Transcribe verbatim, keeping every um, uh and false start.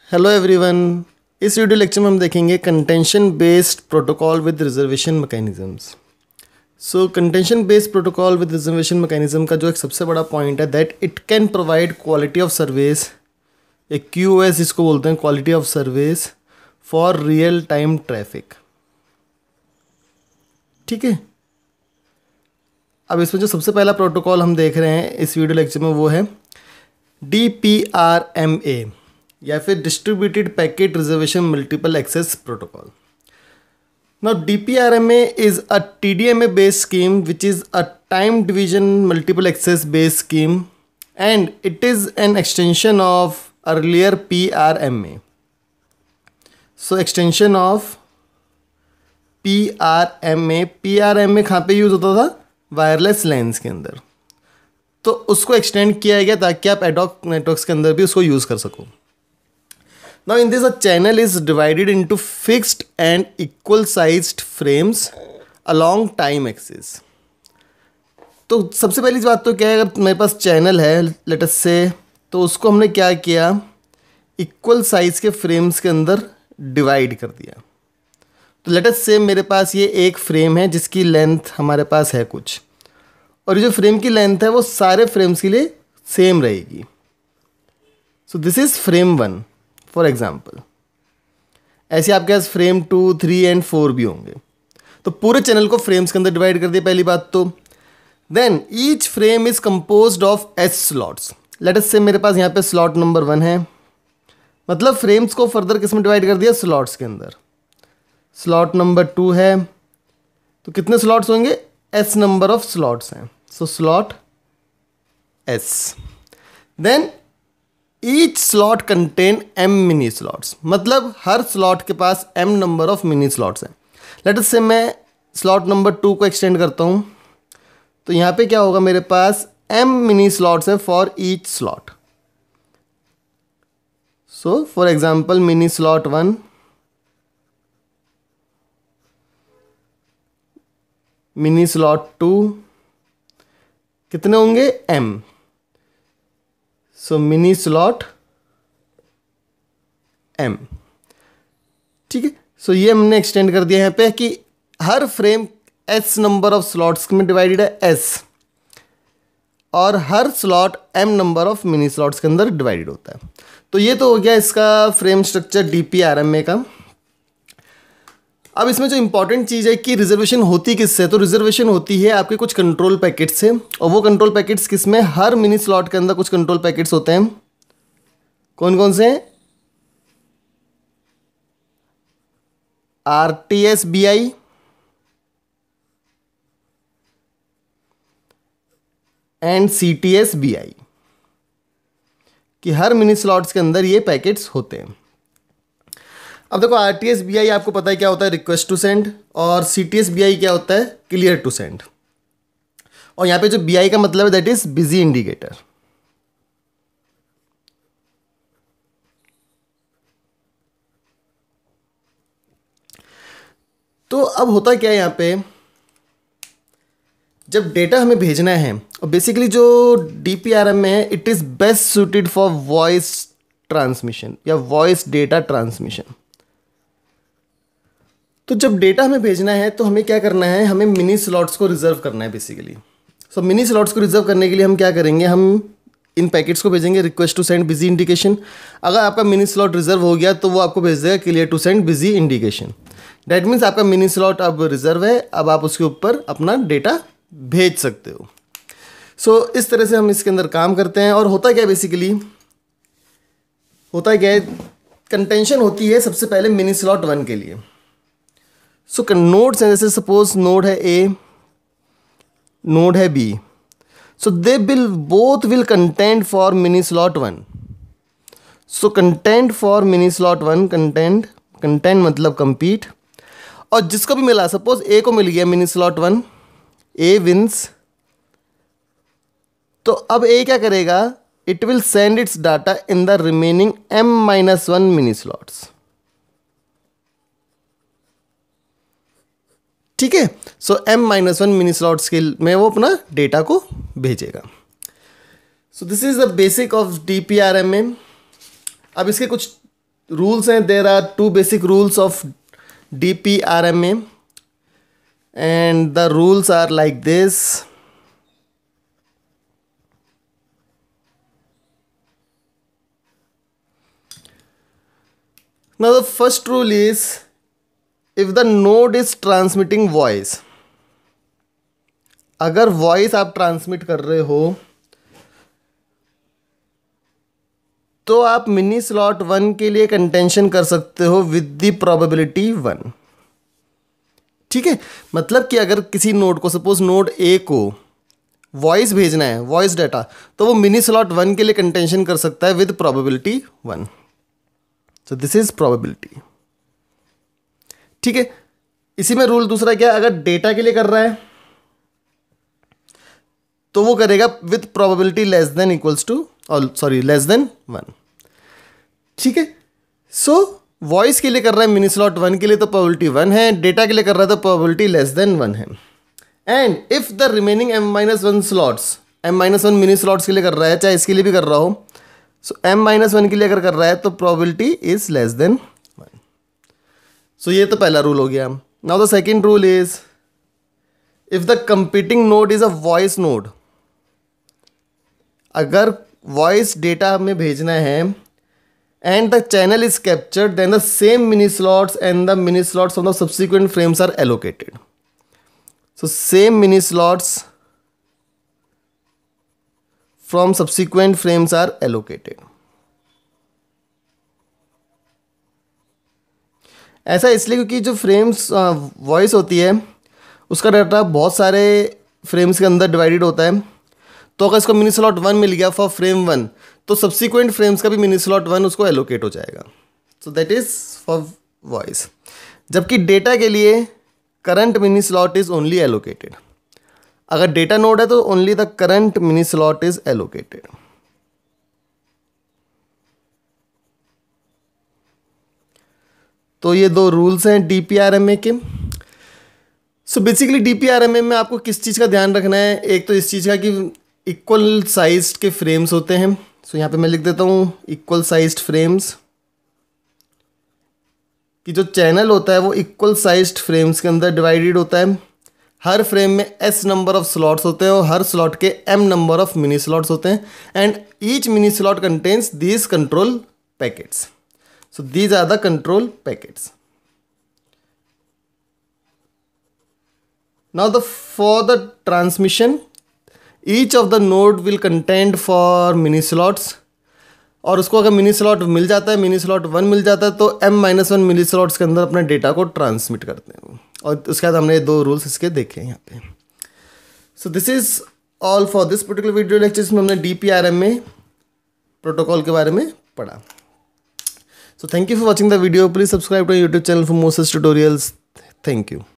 Hello everyone. इस video lecture में हम देखेंगे contention based protocol with reservation mechanisms. So contention based protocol with reservation mechanism का जो एक सबसे बड़ा पॉइंट है that it can provide quality of service, एक क्यू एस इसको बोलते हैं, quality of service for real time traffic. ठीक है, अब इसमें जो सबसे पहला प्रोटोकॉल हम देख रहे हैं इस वीडियो लेक्चर में वो है D P R M A या फिर distributed packet reservation multiple access protocol. Now D P R M A is a T D M A based scheme which is a time division multiple access based scheme and it is an extension of earlier P R M A. So extension of P R M A. P R M A कहाँ पे use होता था? Wireless lens के अंदर। तो उसको extend किया गया ताकि आप एडॉक नेटवर्क्स के अंदर भी उसको यूज कर सको। Now in this, a channel is divided into fixed and equal sized frames along time axis. तो सबसे पहली बात तो क्या है, अगर मेरे पास चैनल है लेट अस से, तो उसको हमने क्या किया, इक्वल साइज के फ्रेम्स के अंदर डिवाइड कर दिया। तो लेट अस से मेरे पास ये एक फ्रेम है जिसकी लेंथ हमारे पास है कुछ, और ये जो फ्रेम की लेंथ है वो सारे फ्रेम्स के लिए सेम रहेगी। So this is frame one for example. ऐसे आपके पास frame two three and four भी होंगे। तो पूरे चैनल को फ्रेम्स के अंदर डिवाइड कर दिया पहली बात तो। Then each frame is composed of S slots. Let us से मेरे पास यहाँ पे स्लॉट नंबर वन है, मतलब फ्रेम्स को फर्दर किस में डिवाइड कर दिया? स्लॉट्स के अंदर। स्लॉट नंबर टू है तो कितने स्लॉट्स होंगे? एस नंबर ऑफ स्लॉट्स हैं, so slot S. Then each slot contain M mini slots, मतलब हर स्लॉट के पास M number of mini slots हैं। लेट अस से मैं स्लॉट नंबर टू को एक्सटेंड करता हूँ, तो यहाँ पे क्या होगा, मेरे पास एम मिनी स्लॉट्स है for each slot. So for example mini slot one, mini slot two, कितने होंगे? M. So mini slot M. ठीक है, सो ये हमने एक्सटेंड कर दिया यहाँ पे कि हर frame S number of slots में डिवाइडेड है एस, और हर slot M number of mini slots के अंदर डिवाइडेड होता है। तो ये तो हो गया इसका frame structure D P R M A का। अब इसमें जो इंपॉर्टेंट चीज़ है कि रिजर्वेशन होती किससे, तो रिजर्वेशन होती है आपके कुछ कंट्रोल पैकेट से, और वो कंट्रोल पैकेट्स किसमें? हर मिनी स्लॉट के अंदर कुछ कंट्रोल पैकेट्स होते हैं। कौन कौन से हैं? R T S B I, and C T S B I, कि हर मिनी स्लॉट्स के अंदर ये पैकेट्स होते हैं। अब देखो R T S B I आपको पता है क्या होता है? Request to send. और C T S B I क्या होता है? Clear to send. और यहाँ पे जो बी आई का मतलब है दैट इज बिजी इंडिकेटर। तो अब होता क्या है यहाँ पे, जब डेटा हमें भेजना है, और बेसिकली जो डी पी आर एम में है it is best suited for voice transmission या वॉइस डेटा ट्रांसमिशन। तो जब डेटा हमें भेजना है तो हमें क्या करना है, हमें मिनी स्लॉट्स को रिजर्व करना है बेसिकली। सो मिनी स्लॉट्स को रिजर्व करने के लिए हम क्या करेंगे, हम इन पैकेट्स को भेजेंगे request to send busy indication. अगर आपका मिनी स्लॉट रिजर्व हो गया तो वो आपको भेज देगा clear to send busy indication. That means आपका मिनी स्लॉट अब रिजर्व है, अब आप उसके ऊपर अपना डेटा भेज सकते हो। सो so, इस तरह से हम इसके अंदर काम करते हैं। और होता क्या है बेसिकली, होता क्या है, कंटेंशन होती है सबसे पहले मिनी स्लॉट वन के लिए। सो so, नोड्स हैं, जैसे सपोज नोड है ए, नोड है B, so they will both will content for mini slot one. So content for mini slot one, content, content मतलब कंपीट। और जिसको भी मिला, सपोज ए को मिल गया mini slot one, A wins, तो अब ए क्या करेगा, it will send its data in the remaining M minus one mini slots. ठीक है, so M minus one mini slots के में वो अपना डेटा को भेजेगा। So this is the basic of D P R M A. अब इसके कुछ rules हैं, there are two basic rules of D P R M A, and the rules are like this. Now the first rule is, if the node is transmitting voice, अगर voice आप transmit कर रहे हो तो आप mini slot one के लिए contention कर सकते हो विद द प्रोबेबिलिटी वन। ठीक है, मतलब कि अगर किसी नोड को, सपोज नोड ए को वॉइस भेजना है, वॉइस डाटा, तो वो मिनी स्लॉट वन के लिए कंटेंशन कर सकता है with probability one. So this is probability. ठीक है, इसी में रूल दूसरा क्या है, अगर डेटा के लिए कर रहा है तो वो करेगा with probability less than equals to, और सॉरी लेस देन वन। ठीक है, सो वॉइस के लिए कर रहा है मिनी स्लॉट वन के लिए तो प्रोबेबिलिटी वन है, डेटा के लिए कर रहा है तो प्रोबेबिलिटी लेस देन वन है। And if the remaining M minus one slots, M minus one mini slots के लिए कर रहा है, चाहे इसके लिए भी कर रहा हो, सो एम माइनस वन के लिए अगर कर रहा है तो probability is less than one. So ये तो पहला रूल हो गया। Now the second rule is, if the competing node is a voice node, अगर वॉइस डेटा हमें भेजना है and the channel is captured, then the same mini slots and the mini slots from the subsequent frames are allocated. So same mini slots from subsequent frames are allocated. ऐसा इसलिए क्योंकि जो frames voice होती है उसका data बहुत सारे frames के अंदर डिवाइडेड होता है, तो अगर इसको मिनी स्लॉट वन मिल गया फॉर फ्रेम वन, तो सब्सिक्वेंट फ्रेम्स का भी मिनी स्लॉट वन उसको एलोकेट हो जाएगा। So that is for voice. जबकि डेटा के लिए current mini slot is only allocated. अगर डेटा नोड है तो only the current mini slot is allocated. तो ये दो रूल्स हैं डीपीआरएमए के। सो बेसिकली डीपीआरएमए में आपको किस चीज़ का ध्यान रखना है, एक तो इस चीज़ का कि इक्वल साइज के फ्रेम्स होते हैं। सो so, यहाँ पे मैं लिख देता हूँ इक्वल साइज्ड फ्रेम्स, कि जो चैनल होता है वो इक्वल साइज्ड फ्रेम्स के अंदर डिवाइडेड होता है। हर फ्रेम में एस नंबर ऑफ स्लॉट्स होते हैं और हर स्लॉट के M number of mini slots होते हैं, and each mini slot contains these control packets. So these are the control packets. Now the for the transmission, each of the node will content for mini slots, और उसको अगर mini slot मिल जाता है, mini slot one मिल जाता है, तो M minus one mini slots के अंदर अपने डेटा को ट्रांसमिट करते हैं। और उसके बाद हमने दो रूल्स इसके देखे हैं यहाँ पे। So this is all for this particular video lecture, जिसमें हमने डीपीआरएमए प्रोटोकॉल के बारे में पढ़ा। So thank you for watching the video. Please subscribe to YouTube channel for more such tutorials. Thank you.